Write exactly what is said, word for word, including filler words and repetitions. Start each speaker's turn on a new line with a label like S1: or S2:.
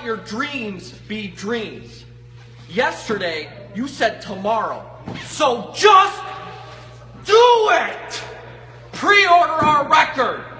S1: your dreams be dreams. Yesterday, you said tomorrow. So just do it! Pre-order our record!